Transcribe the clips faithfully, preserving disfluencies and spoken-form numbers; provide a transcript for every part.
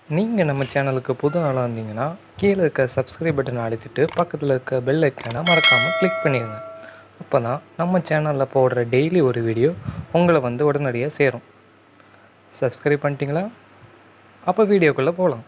நீங்கள் நம்ம சேனலுக்கு புது ஆளாக இருந்தீங்கன்னா கீழே இருக்க சப்ஸ்கிரைப் பட்டனை அழுத்திட்டு பக்கத்தில் இருக்க பெல் ஐக்கானை மறக்காமல் கிளிக் பண்ணிடுங்க. அப்போ தான் நம்ம சேனலில் போடுற டெய்லி ஒரு வீடியோ உங்களை வந்து உடனடியாக சேரும். சப்ஸ்கிரைப் பண்ணிட்டீங்களா? அப்போ வீடியோக்குள்ளே போகலாம்.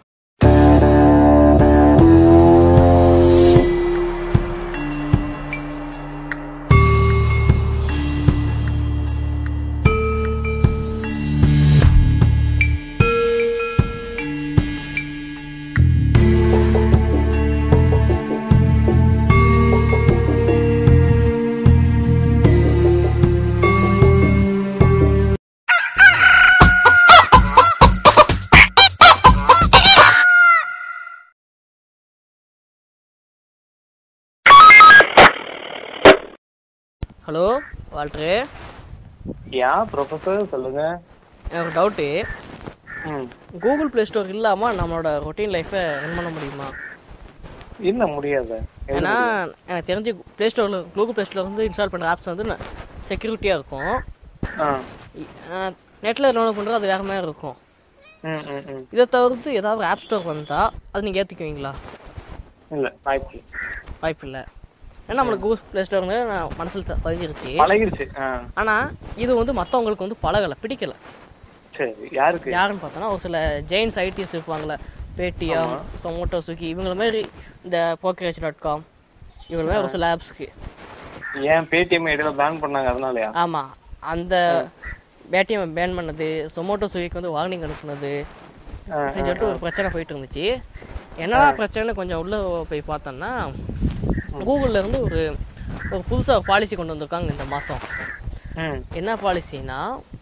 ஹலோ வால்ட்ரு. யா ப்ரொஃபஸர் சொல்லுங்க. எனக்கு ஒரு டவுட்டு. ம் கூகுள் ப்ளே ஸ்டோர் இல்லாமல் நம்மளோட ரொட்டீன் லைஃப்பை ரன் பண்ண முடியுமா? இல்லை முடியாது. ஏன்னா எனக்கு தெரிஞ்சு ப்ளே ஸ்டோரில் கூகுள் ப்ளே ஸ்டோரில் வந்து இன்ஸ்டால் பண்ணுற ஆப்ஸ் வந்து செக்யூரிட்டியாக இருக்கும். நெட்டில் டவுன்லோட் பண்ணுறது அது வேறு மாதிரி இருக்கும். ம் ம் ம் இதை தவிர்த்து ஏதாவது ஆப் ஸ்டோர் வந்தால் அது நீங்கள் ஏற்றிக்குவீங்களா? இல்லை வாய்ப்பு வாய்ப்பு இல்லை. ஏன்னா நம்மளுக்கு கூகுள் ப்ளே ஸ்டோர்னு நான் மனசில் பதிஞ்சிருச்சு பழகிருச்சு. ஆனால் இது வந்து மற்றவங்களுக்கு வந்து பழகலை, பிடிக்கலை. சரி, யாருக்கு யாருன்னு பார்த்தோன்னா ஒரு சில ஜெயின்ஸ் ஐடிஎஸ் இருப்பாங்களே, பேடிஎம், சொமோட்டோ, ஸ்விக்கி, இவங்கள மாதிரி இந்த போக்கரேஜ் டாட் காம் இவங்கள மாதிரி ஒரு சில ஆப்ஸ்க்கு. ஏன் பேடிஎம் இடையில பேன் பண்ணாங்க அதனாலயா? ஆமாம், அந்த பேடிஎம் பேன் பண்ணது, சொமோட்டோ, ஸ்விக்கிக்கு வந்து வார்னிங் அனுப்புனது அப்படின்னு சொல்லிட்டு ஒரு பிரச்சனை போயிட்டு இருந்துச்சு. என்னடா பிரச்சனை கொஞ்சம் உள்ளே போய் பார்த்தோன்னா, கூகுளில் இருந்து ஒரு ஒரு புதுசாக பாலிசி கொண்டு வந்திருக்காங்க இந்த மாதம். என்ன பாலிசின்னா,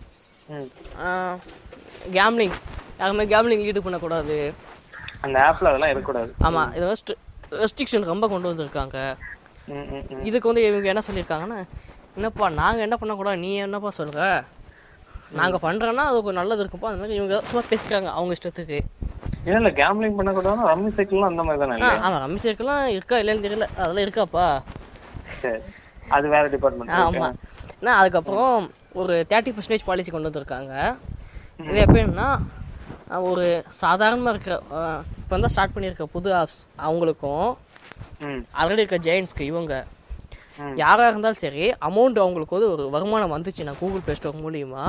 கேம்லிங் யாருமே கேம்லிங் லீடு பண்ணக்கூடாது, அந்த ஆப்பில் அதெல்லாம் இருக்கக்கூடாது. ஆமாம், இது வந்து ரெஸ்ட்ரிக்ஷன் ரொம்ப கொண்டு வந்திருக்காங்க. இதுக்கு வந்து இவங்க என்ன சொல்லியிருக்காங்கன்னா, என்னப்பா நாங்கள் என்ன பண்ணக்கூடாது, நீ என்னப்பா சொல்கிற, நாங்கள் பண்ணுறோன்னா அது நல்லது இருக்குப்பா, அந்த மாதிரி இவங்க சும்மா பேசிக்கிறாங்க அவங்க இஷ்டத்துக்கு. இல்லை கேம்லிங் பண்ணக்கூடாது. ரம்மி சைக்கிள்லாம் அந்த மாதிரி தானே? ஆமாம், ரம்மி சைக்கிள்லாம் இருக்கா இல்லைன்னு தெரியல, அதெல்லாம் இருக்காப்பா. சரி, அது வேற டிபார்ட்மெண்ட். ஆமாம், ஏன்னா அதுக்கப்புறம் ஒரு தேர்ட்டி பர்சன்டேஜ் பாலிசி கொண்டு வந்திருக்காங்க. இது எப்படின்னா, ஒரு சாதாரணமாக இருக்க இப்போ வந்து ஸ்டார்ட் பண்ணியிருக்க புது ஆப்ஸ் அவங்களுக்கும் ஆல்ரெடி இருக்க ஜெயின்ஸ்க்கு இவங்க யாராக இருந்தாலும் சரி, அமௌண்ட் அவங்களுக்கு வந்து ஒரு வருமானம் வந்துச்சுன்னா கூகுள் ப்ளே ஸ்டோர் மூலியமா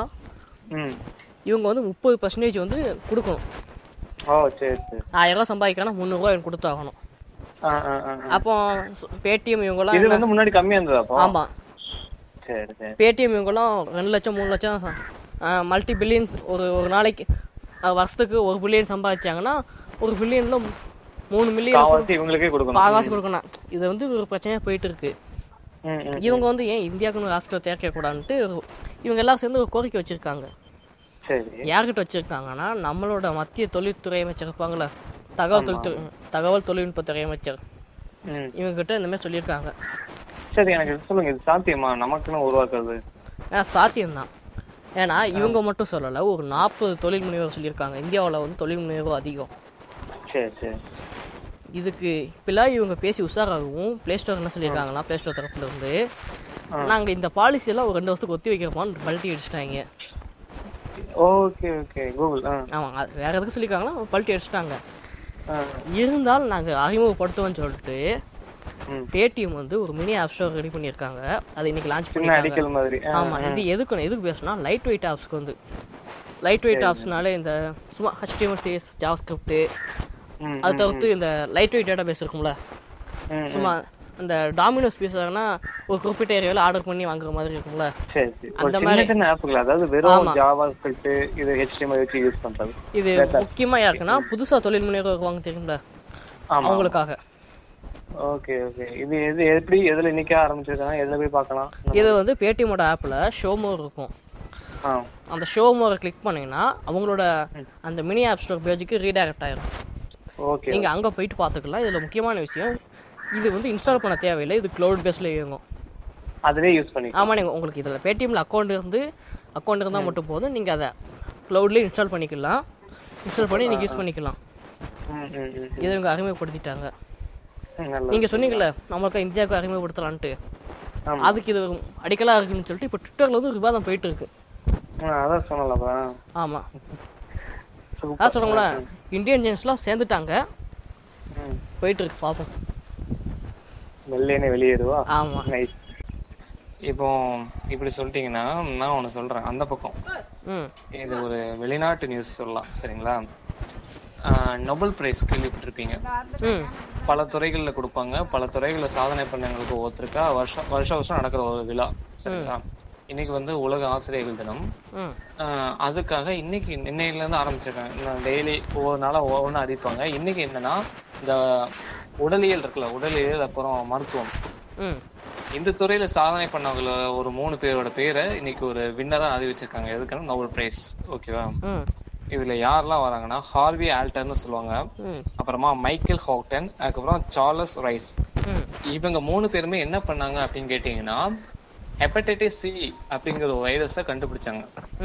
இவங்க வந்து முப்பது பர்சன்டேஜ் வந்து கொடுக்கணும். ஓ சரி சரி. ஆயிரம் ரூபா சம்பாதிக்கணும், முந்நூறுரூவா எனக்கு கொடுத்தாகணும். அப்போ பேடிஎம் இவங்கெல்லாம் இது வந்து முன்னாடி கம்மியாக இருந்தது அப்போ? ஆமாம், சரி சரி. பேடிஎம் இவங்கெல்லாம் ரெண்டு லட்சம் மூணு லட்சம் மல்டி பில்லியன்ஸ் ஒரு ஒரு நாளைக்கு வருஷத்துக்கு ஒரு பில்லியன் சம்பாதிச்சாங்கன்னா ஒரு பில்லியன்ல மூணு மில்லியன் இவங்களுக்கே கொடுக்கணும், பாகாசி கொடுக்கணும். இது வந்து ஒரு பிரச்சனையாக போயிட்டு இருக்கு. இவங்க வந்து ஏன் இந்தியாவுக்கு ஆப் ஸ்டோர் தேர்க்கக்கூடாதுன்ட்டு இவங்க எல்லாம் சேர்ந்து ஒரு கோரிக்கை வச்சிருக்காங்க. யார்கிட்ட வச்சிருக்காங்கன்னா, நம்மளோட மத்திய தொழில்துறை அமைச்சர் இருப்பாங்களே, தகவல் தொழில்துறை தகவல் தொழில்நுட்பத்துறை அமைச்சர், இவங்க கிட்ட இந்த மாதிரி சொல்லியிருக்காங்க. சரி, எனக்கு சொல்லுங்க, இது சாத்தியமா நமக்குன்னு உருவாக்குறது? ஏன்னா சாத்தியம்தான். ஏன்னா இவங்க மட்டும் சொல்லலை, ஒரு நாற்பது தொழில் முனைவோர் சொல்லியிருக்காங்க. இந்தியாவில் வந்து தொழில் முனைவோர் அதிகம். சரி சரி. இதுக்கு இப்பெல்லாம் இவங்க பேசி உஷாராகவும் ப்ளே ஸ்டோர் என்ன சொல்லியிருக்காங்கன்னா, ப்ளே ஸ்டோர் தரப்புல இருந்து நாங்கள் இந்த பாலிசியெல்லாம் ஒரு ரெண்டு வருஷத்துக்கு ஒத்தி வைக்கிறோமான்னு பல்ட்டி அடிச்சிட்டாங்க. Okay okay. கூகுள் ஆமாம், அது வேறு எதுக்கு சொல்லியிருக்காங்கன்னா பல்ட்டி அடிச்சிட்டாங்க. இருந்தாலும் நாங்கள் அறிமுகப்படுத்துவோம்னு சொல்லிட்டு பேடிஎம் வந்து ஒரு மினி ஆப் ஸ்டோர் ரெடி பண்ணியிருக்காங்க. அதை இன்னைக்கு லான்ச் பண்ணியிருக்காங்க. ஆமாம், இது எதுக்கு எதுக்கு பேசுனா, லைட் வெயிட் ஆப்ஸ்க்கு வந்து லைட் வெயிட் ஆப்ஸ்னாலே இந்த சும்மா ஹெச்டிஎம்எல், சிஎஸ், ஜாவாஸ்கிரிப்ட், அதை தவிர்த்து இந்த லைட் வெயிட் டேட்டா பேஸ் இருக்கும்ல, சும்மா இந்த டாமினோஸ் பீஸானா ஒரு குறிப்பிட்ட ஏரியாவில் ஆர்டர் பண்ணி வாங்குற மாதிரி இருக்கும்ல, அந்த மாதிரி ஆப்கள். அதாவது வெறும் ஜாவாஸ்கிரிப்ட் இது ஹெச்டிஎம்எல் வச்சு யூஸ் பண்றது. இது முக்கியமாக யாருக்குன்னா புதுசாக தொழில் முனைவோர் வாங்க தெரியும்ல, அவங்களுக்காக. Okay okay. இது எது எப்படி எதில் இன்னைக்கு ஆரம்பிச்சிருக்காங்க, எதில் போய் பார்க்கலாம்? இது வந்து பேடிஎம்மோட ஆப்பில் ஷோ மோர் இருக்கும். அந்த ஷோ மோரை கிளிக் பண்ணிங்கன்னா அவங்களோட அந்த மினி ஆப் ஸ்டோர் பேஜுக்கு ரீடைரக்ட் ஆயிடும். ஓகே, நீங்கள் அங்கே போயிட்டு பார்த்துக்கலாம். இதில் முக்கியமான விஷயம், இது வந்து இன்ஸ்டால் பண்ண தேவையில்லை, இது க்ளவுட் பேஸில் இயங்கும். அதுவே யூஸ் பண்ணி. ஆமாம், நீங்கள் உங்களுக்கு இதில் பேடிஎம்மில் அக்கௌண்ட் இருந்து அக்கௌண்ட் இருந்தால் மட்டும் போதும், நீங்கள் அதை க்ளவுட்லேயே இன்ஸ்டால் பண்ணிக்கலாம். இன்ஸ்டால் பண்ணி நீங்கள் யூஸ் பண்ணிக்கலாம். இதை இவங்க அறிமுகப்படுத்திட்டாங்க. நீங்கள் சொன்னீங்கல்ல நம்மளுக்கு இந்தியாவுக்கு அறிமுகப்படுத்தலான்ட்டு, அதுக்கு இது அடிக்கலாக இருக்குன்னு சொல்லிட்டு இப்போ ட்விட்டரில் வந்து ஒரு விவாதம் போயிட்டு இருக்கு. அதான் சொன்னலப்பா. ஆமாம், அதான் சொல்லுங்களா இந்தியன் ஜெயின்ஸ்லாம் சேர்ந்துட்டாங்க, போயிட்டு இருக்கு பார்ப்போம். வெள்ளையனே வெளியேறுவா. ஆமா. நைஸ். இப்போ இப்படி சொல்லிட்டீங்கன்னா நான் ஒன்று சொல்றேன். அந்த பக்கம் இது ஒரு வெளிநாட்டு நியூஸ் சொல்லலாம், சரிங்களா? நோபல் பிரைஸ் கேள்விப்பட்டிருப்பீங்க. பல துறைகள்ல கொடுப்பாங்க. பல துறைகள்ல சாதனை பண்ணவங்களுக்கு ஒவ்வொருத்தருக்கா வருஷம் வருஷ வருஷம் நடக்கிற ஒரு விழா, சரிங்களா? இன்னைக்கு வந்து உலக ஆசிரியர்கள் தினம். அதுக்காக இன்னைக்கு இன்னையில இருந்து ஆரம்பிச்சிருக்காங்க. டெய்லி ஒவ்வொரு நாளா ஒவ்வொன்னு அறிவிப்பாங்க. இன்னைக்கு என்னன்னா இந்த உடலியல் இருக்குல்ல, உடலியல் அப்புறம் மருத்துவம், இந்த துறையில சாதனை பண்ணவங்கள ஒரு மூணு பேரோட பேரை இன்னைக்கு ஒரு வின்னரா அறிவிச்சிருக்காங்க. எதுக்குன்னா நோபல் பிரைஸ், ஓகேவா? இதுல யாரெல்லாம் வராங்கன்னா ஹார்வி ஆல்டர்னு சொல்லுவாங்க, அப்புறமா மைக்கேல் ஹாக்டன், அதுக்கப்புறம் சார்லஸ் ரைஸ். இவங்க மூணு பேருமே என்ன பண்ணாங்க அப்படின்னு கேட்டீங்கன்னா ஹெப்படைட்டிஸ் சி அப்படிங்கிற ஒரு வைரஸ கண்டுபிடிச்சாங்க.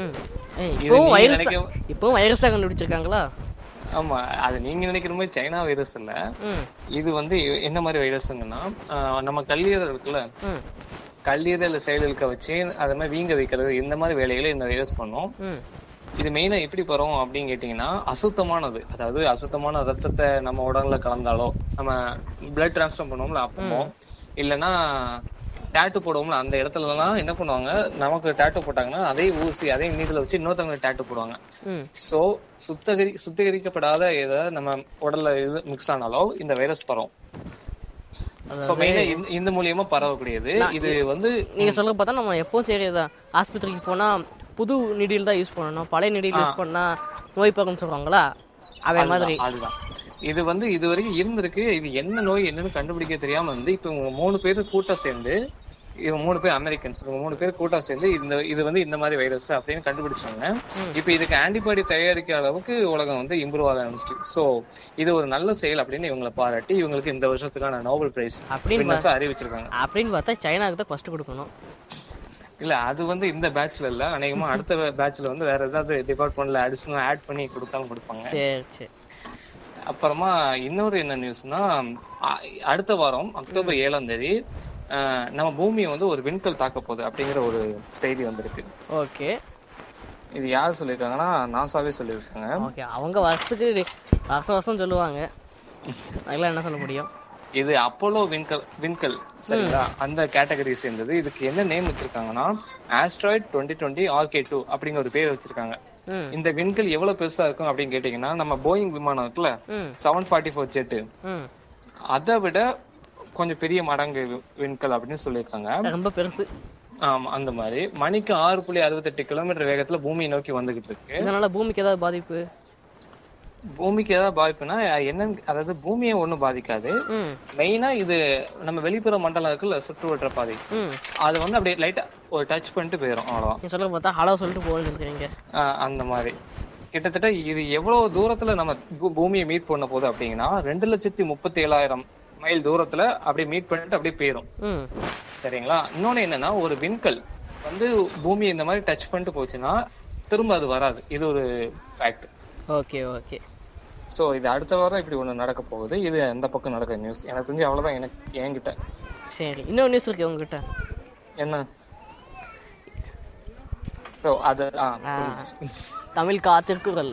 இப்போ வைரஸ் தான் கண்டுபிடிச்சிருக்காங்களா? ஆமா, அது நீங்க நினைக்கிற மாதிரி சைனா வைரஸ் இல்ல. இது வந்து என்ன மாதிரி வைரஸ்ங்கன்னா நம்ம கல்லீரல் இருக்குல்ல, கல்லீரல் செயலுக்க வச்சு அது மாதிரி வீங்க வைக்கிறது, இந்த மாதிரி வேலைகளை இந்த வைரஸ் பண்ணும். இது மெயினா எப்படி பரவும் அப்படின்னு கேட்டீங்கன்னா அசுத்தமானது, அதாவது அசுத்தமான ரத்தத்தை நம்ம உடம்புல கலந்தாலோ, நம்ம பிளட் டிரான்ஸ்ஃபர் பண்ணுவோம்ல அப்போ, இல்லைன்னா டேட்டு போடுவோம்ல அந்த இடத்துல எல்லாம் என்ன பண்ணுவாங்க, நமக்கு டேட்டு போட்டாங்கன்னா அதே ஊசி அதே நீடில வச்சு இன்னொருத்தவங்க டேட்டு போடுவாங்க. சோ சுத்தகரி சுத்திகரிக்கப்படாத ஏதாவது நம்ம உடல்ல இது மிக்ஸ் ஆனாலோ இந்த வைரஸ் பரவும். இந்த மூலியமா பரவக்கூடியது. இது வந்து நீங்க சொல்ல பார்த்தா நம்ம எப்பவும் சரிதான், ஆஸ்பத்திரிக்கு போனா புது நீடில் தான் யூஸ் பண்ணணும், பழைய நீடில் யூஸ் பண்ணா நோய் பக்கம் சொல்றாங்களா, அதே மாதிரி. அதுதான் இது வந்து இது வரைக்கும் இருந்திருக்கு. இது என்ன நோய் என்னன்னு கண்டுபிடிக்க தெரியாம வந்து இப்ப இவங்க மூணு பேரு கூட்டம் சேர்ந்து, இவங்க மூணு பேர் அமெரிக்கன்ஸ், இவங்க மூணு பேர் கூட்டம் சேர்ந்து இந்த இது வந்து இந்த மாதிரி வைரஸ் அப்படின்னு கண்டுபிடிச்சாங்க. இப்ப இதுக்கு ஆன்டிபாடி தயாரிக்கிற அளவுக்கு உலகம் வந்து இம்ப்ரூவ் ஆக ஆரம்பிச்சு. சோ இது ஒரு நல்ல செயல் அப்படின்னு இவங்களை பாராட்டி இவங்களுக்கு இந்த வருஷத்துக்கான நோபல் பிரைஸ் அப்படின்னு அறிவிச்சிருக்காங்க. அப்படின்னு பார்த்தா சைனாக்கு தான் ஃபர்ஸ்ட் கொடுக்கணும். இல்ல அது வந்து இந்த பேட்ச்ல இல்ல, அநேகமா அடுத்த பேட்ச்ல வந்து வேற ஏதாவது டிபார்ட்மெண்ட்ல அடிஷனல் ஆட் பண்ணி கொடுத்தாலும் கொடுப்பாங்க. சரி சரி. அப்புறமா இன்னொரு என்ன நியூஸ்னா, அடுத்த வாரம் அக்டோபர் ஏழாம் தேதி நம்ம பூமியை வந்து ஒரு விண்கல் தாக்க போகுது அப்படிங்கிற ஒரு செய்தி வந்திருக்கு. ஓகே, இது யார் சொல்லியிருக்காங்கன்னா நாசாவே சொல்லியிருக்காங்க. ஓகே, அவங்க வருஷத்துக்கு வருஷம் வருஷம் சொல்லுவாங்க, அதெல்லாம் என்ன சொல்ல முடியும். இது அப்போலோ விண்கல் விண்கல் சரிங்களா, அந்த கேட்டகரி சேர்ந்தது. இதுக்கு என்ன நேம் வச்சிருக்காங்கன்னா asteroid twenty twenty RK two அப்படிங்கிற ஒரு பேர் வச்சிருக்காங்க. இந்த விண்கல் எவ்வளவு பெருசா இருக்கும் அப்படின்னு கேட்டீங்கன்னா, நம்ம போயிங் விமானம் இருக்குல்ல செவன் ஃபார்ட்டி ஃபோர் ஜெட், அதை விட கொஞ்சம் பெரிய மடங்கு விண்கல் அப்படின்னு சொல்லியிருக்காங்க. ரொம்ப பெருசு. ஆமா, அந்த மாதிரி மணிக்கு ஆறு புள்ளி அறுபத்தி எட்டு கிலோமீட்டர் வேகத்துல பூமியை நோக்கி வந்துகிட்டு இருக்கு. இதனால பூமிக்கு ஏதாவது பாதிப்பு? பூமிக்கு ஏதாவது பாதிப்புனா என்னன்னு, அதாவது பூமியை ஒண்ணும் பாதிக்காது. மெயினா இது நம்ம வெளிப்புற மண்டலம் இருக்குல்ல சுற்றுவட்ட பாதை, அது வந்து அப்படியே லைட்டா ஒரு டச் பண்ணிட்டு போயிடும், அவ்வளவுதான். சொல்ல பார்த்தா ஹலோ சொல்லிட்டு போயிருக்கீங்க அந்த மாதிரி. கிட்டத்தட்ட இது எவ்வளவு தூரத்துல நம்ம பூமியை மீட் பண்ண போகுது அப்படிங்கன்னா ரெண்டு லட்சத்தி முப்பத்தி ஏழாயிரம் மைல் தூரத்துல அப்படியே மீட் பண்ணிட்டு அப்படியே போயிடும், சரிங்களா? இன்னொன்னு என்னன்னா, ஒரு விண்கல் வந்து பூமியை இந்த மாதிரி டச் பண்ணிட்டு போச்சுன்னா திரும்ப அது வராது. இது ஒரு ஃபேக்ட். Okay okay. சோ இது அடுத்த வாரம் இப்படி ஒண்ணு நடக்க போகுது. இது அந்த பக்கம் நடக்கிற நியூஸ். எனக்கு தெரிஞ்சு அவ்வளவுதான் எனக்கு என்கிட்ட. சரி, இன்னொரு நியூஸ் இருக்கு உங்ககிட்ட. என்ன? சோ அது தமிழ் காத்திருக்குறள்.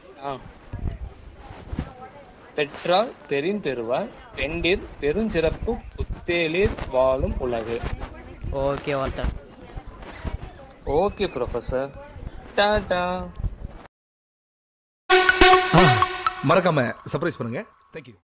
பெற்றால் பெரின் பெறுவார், பெண்டிர் பெருஞ்சிறப்பு புத்தேலிர் வாழும் உலகு. Okay Walter. Okay professor, ta ta. மறக்காம சர்ப்ரைஸ் பண்ணுங்க. தேங்க்யூ.